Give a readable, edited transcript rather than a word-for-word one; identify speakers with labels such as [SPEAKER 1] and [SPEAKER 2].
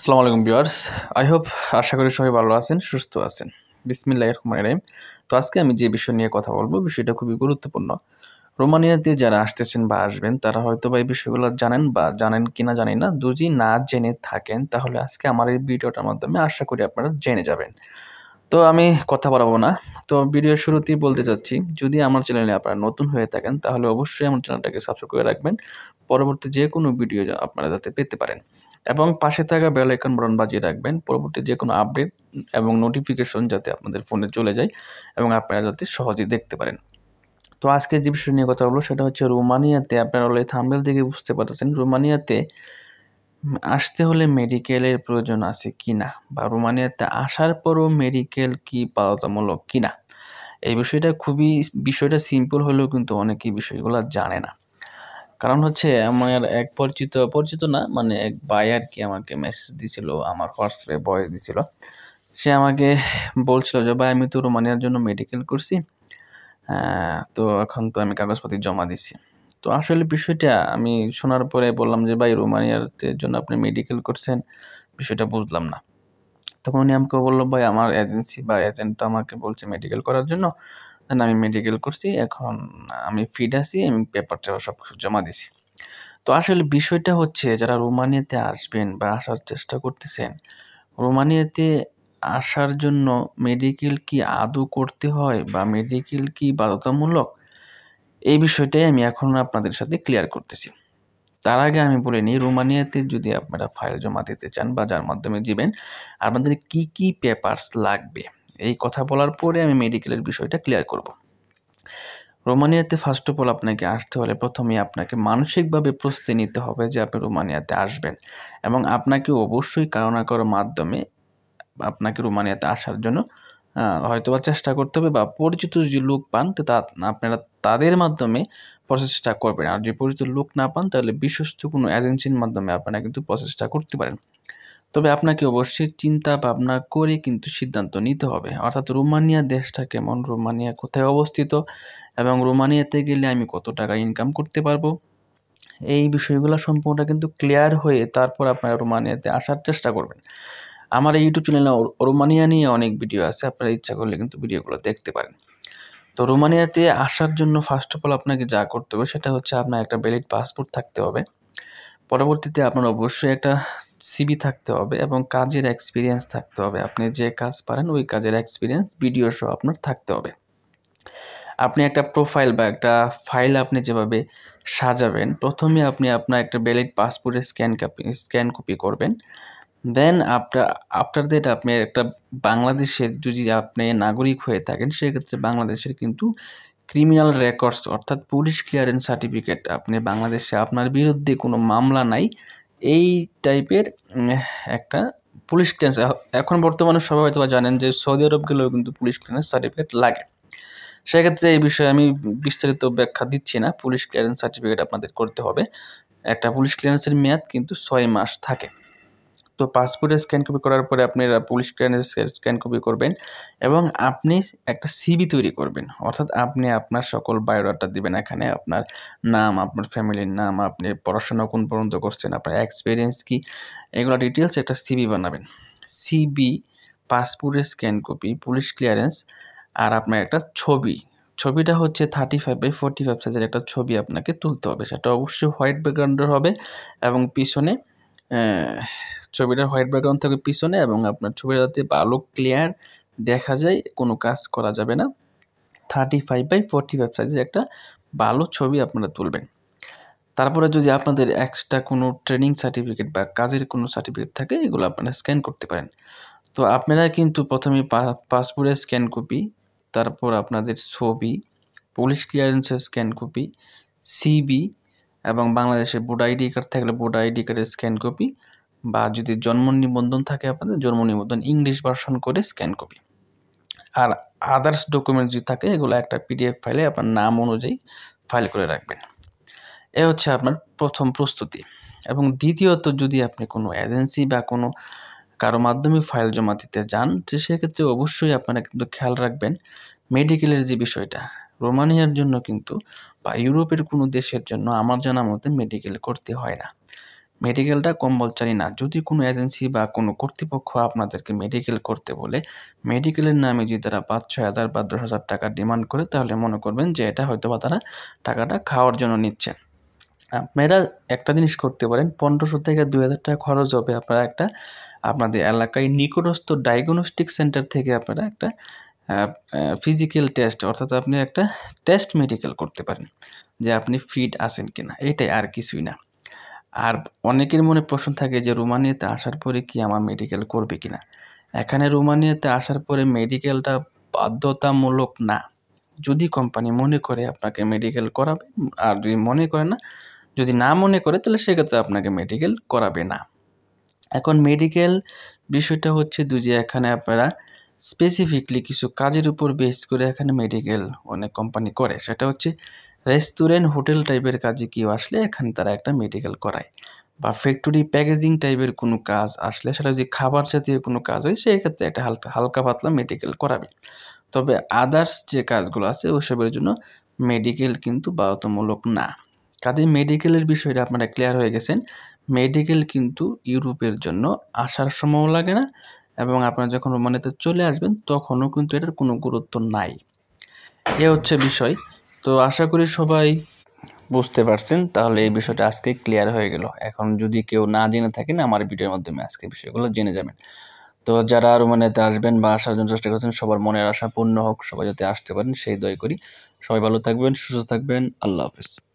[SPEAKER 1] আসসালামু আলাইকুম viewers, I hope আশা করি সবাই ভালো আছেন, সুস্থ আছেন। বিসমিল্লাহির রহমানির রহিম। তো আজকে আমি যে বিষয় নিয়ে কথা বলবো, বিষয়টা খুবই গুরুত্বপূর্ণ। রোমানিয়াতে যারা আসতেছেন বা আসবেন তারা হয়তো বা এই বিষয়গুলো জানেন বা জানেন কিনা জানি না। যদি না জেনে থাকেন তাহলে আজকে আমার এই ভিডিওটার মাধ্যমে আশা করি আপনারা জেনে যাবেন। তো আমি কথা বাড়াবো না। তো ভিডিওর শুরুতেই বলতে চাচ্ছি, যদি আমার চ্যানেলে আপনারা নতুন হয়ে থাকেন তাহলে অবশ্যই আমার চ্যানেলটাকে সাবস্ক্রাইব করে রাখবেন। পরবর্তী যে কোনো ভিডিও আপনারা যাতে পেতে পারেন। এবং পাশে থাকা বেল আইকন বাটন বাজিয়ে রাখবেন পরবর্তী যে কোনো আপডেট এবং নোটিফিকেশন যাতে আপনাদের ফোনে চলে যায় এবং আপনারা যাতে সহজেই দেখতে পারেন। তো আজকে যে বিষয় নিয়ে কথা বলবো সেটা হচ্ছে রোমানিয়াতে, আপনারা অলরেডি থাম্বনেল থেকে বুঝতে পারতেছেন রোমানিয়াতে আসতে হলে মেডিকেলের প্রয়োজন আছে কিনা, বা রোমানিয়াতে আসার পরও মেডিকেল কি বাধ্যতামূলক কিনা। এই বিষয়টা সিম্পল হলেও কিন্তু অনেকেই বিষয়গুলো জানে না। কারণ হচ্ছে আমার এক পরিচিত না, মানে এক ভাই আর কি আমাকে মেসেজ দিছিল, আমার হোয়াটসঅ্যাপে ভয়েস দিছিল। সে আমাকে বলছিল যে ভাই আমি তো রোমানিয়ার জন্য মেডিকেল করছি, তো এখন তো আমি কাগজপত্র জমা দিছি। তো আসলে বিষয়টা আমি শোনার পরে বললাম যে ভাই রোমানিয়ার জন্য আপনি মেডিকেল করছেন, বিষয়টা বুঝলাম না। তখন উনি আমাকে বললো ভাই আমার এজেন্সি বা এজেন্ট আমাকে বলছে মেডিকেল করার জন্য, দেন আমি মেডিকেল করছি, এখন আমি ফিট আছি, আমি পেপারটা সব কিছু জমা দিছি। তো আসলে বিষয়টা হচ্ছে যারা রোমানিয়াতে আসবেন বা আসার চেষ্টা করতেছেন, রোমানিয়াতে আসার জন্য মেডিকেল কি আদৌ করতে হয় বা মেডিকেল কি বাধ্যতামূলক, এই বিষয়টাই আমি এখন আপনাদের সাথে ক্লিয়ার করতেছি। তার আগে আমি বলে নিই, রোমানিয়াতে যদি আপনারা ফাইল জমা দিতে চান বা যার মাধ্যমে দিবেন, আপনাদের কি কি পেপারস লাগবে এই কথা বলার পরে আমি মেডিকেলের বিষয়টা ক্লিয়ার করব। রোমানিয়াতে ফার্স্ট অফ অল আপনাকে আসতে হলে প্রথমে আপনাকে মানসিকভাবে প্রস্তুতি নিতে হবে যে আপনি রোমানিয়াতে আসবেন, এবং আপনাকে অবশ্যই কারো না কারো মাধ্যমে আপনাকে রোমানিয়াতে আসার জন্য হয়তোবা চেষ্টা করতে হবে, বা পরিচিত যে লোক পান তো আপনারা তাদের মাধ্যমে প্রসেসটা করবেন। আর যদি পরিচিত লোক না পান তাহলে বিশ্বস্ত কোনো এজেন্সির মাধ্যমে আপনারা কিন্তু প্রসেসটা করতে পারেন। তবে আপনাকে অবশ্যই চিন্তা ভাবনা করে কিন্তু সিদ্ধান্ত নিতে হবে, অর্থাৎ রোমানিয়া দেশটা কেমন, রোমানিয়া কোথায় অবস্থিত, এবং রোমানিয়াতে গেলে আমি কত টাকা ইনকাম করতে পারবো, এই বিষয়গুলো সম্পূর্ণ কিন্তু ক্লিয়ার হয়ে তারপর আপনারা রোমানিয়াতে আসার চেষ্টা করবেন। আমার এই ইউটিউব চ্যানেলে রোমানিয়া নিয়ে অনেক ভিডিও আছে, আপনারা ইচ্ছা করলে কিন্তু ভিডিওগুলো দেখতে পারেন। তো রোমানিয়াতে আসার জন্য ফার্স্ট অফ অল আপনাকে যা করতে হবে সেটা হচ্ছে আপনার একটা ভ্যালিড পাসপোর্ট থাকতে হবে। পরবর্তীতে আপনার অবশ্যই একটা সিভি থাকতে হবে এবং কাজের এক্সপিরিয়েন্স থাকতে হবে। আপনি যে কাজ পারেন ওই কাজের এক্সপিরিয়েন্স ভিডিও সহ আপনার থাকতে হবে। আপনি একটা প্রোফাইল বা একটা ফাইল আপনি যেভাবে সাজাবেন, প্রথমে আপনি আপনার একটা ভ্যালিড পাসপোর্টের স্ক্যান কপি করবেন। দেন আফটার দ্যাট আপনি একটা বাংলাদেশের, যদি আপনি নাগরিক হয়ে থাকেন সেক্ষেত্রে বাংলাদেশের কিন্তু ক্রিমিনাল রেকর্ডস অর্থাৎ পুলিশ ক্লিয়ারেন্স সার্টিফিকেট, আপনি বাংলাদেশে আপনার বিরুদ্ধে কোনো মামলা নাই এই টাইপের একটা পুলিশ ক্লিয়ারেন্স। এখন বর্তমানে সবাই হয়তো জানেন যে সৌদি আরব গেলেও কিন্তু পুলিশ ক্লিয়ারেন্স সার্টিফিকেট লাগে। সেক্ষেত্রে এই বিষয়ে আমি বিস্তারিত ব্যাখ্যা দিচ্ছি না। পুলিশ ক্লিয়ারেন্স সার্টিফিকেট আপনাদের করতে হবে। একটা পুলিশ ক্লিয়ারেন্সের মেয়াদ কিন্তু 6 মাস থাকে। তো পাসপোর্টের স্ক্যান কপি করার পরে আপনারা পুলিশ ক্লিয়ারেন্সের স্ক্যান কপি করবেন এবং আপনি একটা সিভি তৈরি করবেন, অর্থাৎ আপনি আপনার সকল বায়োডাটা দিবেন এখানে, আপনার নাম, আপনার ফ্যামিলির নাম, আপনি পড়াশোনা কোন পর্যন্ত করছেন, আপনার এক্সপিরিয়েন্স কি, এগুলো ডিটেলস একটা সিভি বানাবেন। সিভি, পাসপোর্টের স্ক্যান কপি, পুলিশ ক্লিয়ারেন্স, আর আপনার একটা ছবিটা হচ্ছে 35x45 সাইজের একটা ছবি আপনাকে তুলতে হবে। সেটা অবশ্যই হোয়াইট ব্যাকগ্রাউন্ডের হবে এবং পিছনে ছবিটার হোয়াইট ব্যাকগ্রাউন্ড থাকবে পিছনে, এবং আপনার ছবিটা যাতে ভালো ক্লিয়ার দেখা যায়, কোনো কাজ করা যাবে না। 35x45 সাইজের একটা ভালো ছবি আপনারা তুলবেন। তারপরে যদি আপনাদের এক্সট্রা কোনো ট্রেনিং সার্টিফিকেট বা কাজের কোনো সার্টিফিকেট থাকে এগুলো আপনারা স্ক্যান করতে পারেন। তো আপনারা কিন্তু প্রথমে পাসপোর্টের স্ক্যান কপি, তারপর আপনাদের ছবি, পুলিশ ক্লিয়ারেন্সের স্ক্যান কপি, সিবি, এবং বাংলাদেশের ভোটার আইডি কার্ড থাকলে ভোটার আইডি কার্ডের স্ক্যান কপি, বা যদি জন্ম নিবন্ধন থাকে আপনাদের জন্ম নিবন্ধন ইংলিশ ভার্সন করে স্ক্যান কপি, আর আদার্স ডকুমেন্ট যদি থাকে এগুলো একটা পিডিএফ ফাইলে আপনার নাম অনুযায়ী ফাইল করে রাখবেন। এ হচ্ছে আপনার প্রথম প্রস্তুতি। এবং দ্বিতীয়ত, যদি আপনি কোনো এজেন্সি বা কোনো কারো মাধ্যমে ফাইল জমা দিতে যান, তো সেক্ষেত্রে অবশ্যই আপনারা কিন্তু খেয়াল রাখবেন মেডিকেলের যে বিষয়টা। রোমানিয়ার জন্য কিন্তু বা ইউরোপের কোনো দেশের জন্য আমার জানা মতে মেডিকেল করতে হয় না। মেডিকেলটা কম্পালসারি না। যদি কোনো এজেন্সি বা কোনো কর্তৃপক্ষ আপনাদেরকে মেডিকেল করতে বলে, মেডিকেলের নামে যদি তারা ৫-৬ হাজার বা ১০,০০০ টাকা ডিমান্ড করে, তাহলে মনে করবেন যে এটা হয়তোবা তারা টাকাটা খাওয়ার জন্য নিচ্ছে। আপনারা একটা জিনিস করতে পারেন, ১৫০০ থেকে ২,০০০ টাকা খরচ হবে। আপনারা আপনাদের এলাকায় নিকটস্থ ডায়াগনস্টিক সেন্টার থেকে আপনারা একটা ফিজিক্যাল টেস্ট, অর্থাৎ আপনি একটা টেস্ট মেডিকেল করতে পারেন যে আপনি ফিট আছেন কিনা, এটাই, আর কিছুই না। আর অনেকের মনে প্রশ্ন থাকে যে রোমানিয়াতে আসার পরে কি আমার মেডিকেল করবে কিনা। এখানে রোমানিয়াতে আসার পরে মেডিকেলটা বাধ্যতামূলক না। যদি কোম্পানি মনে করে আপনাকে মেডিকেল করাবে, আর যদি মনে করে না, যদি না মনে করে, তাহলে সেক্ষেত্রে আপনাকে মেডিকেল করাবে না। এখন মেডিকেল বিষয়টা হচ্ছে যে এখানে আপনারা স্পেসিফিকলি কিছু কাজের উপর বেস করে এখানে মেডিকেল অনেক কোম্পানি করে। সেটা হচ্ছে রেস্টুরেন্ট, হোটেল টাইপের কাজে কেউ আসলে এখানে তারা একটা মেডিকেল করায়, বা ফ্যাক্টরি প্যাকেজিং টাইপের কোনো কাজ আসলে, সেটা যদি খাবার জাতীয় কোনো কাজ হয়, সেক্ষেত্রে একটা হালকা পাতলা মেডিকেল করাবে। তবে আদার্স যে কাজগুলো আছে ওসবের জন্য মেডিকেল কিন্তু বাধ্যতামূলক না। কাজেই মেডিকেলের বিষয়টা আপনারা ক্লিয়ার হয়ে গেছেন। মেডিকেল কিন্তু ইউরোপের জন্য আসার সময়ও লাগে না, এবং আপনারা যখন রোমানিয়াতে চলে আসবেন তখনও কিন্তু এটার কোনো গুরুত্ব নাই। এ হচ্ছে বিষয়। তো আশা করি সবাই বুঝতে পারছেন। তাহলে এই বিষয়টা আজকে ক্লিয়ার হয়ে গেল। এখন যদি কেউ না জেনে থাকেন, আমার ভিডিওর মাধ্যমে আজকে বিষয়গুলো জেনে যাবেন। তো যারা রোমানিয়াতে আসবেন বা আসার জন্য চেষ্টা করছেন, সবার মনের আশা পূর্ণ হোক, সবাই যাতে আসতে পারেন সেই দোয়াই করি। সবাই ভালো থাকবেন, সুস্থ থাকবেন। আল্লাহ হাফেজ।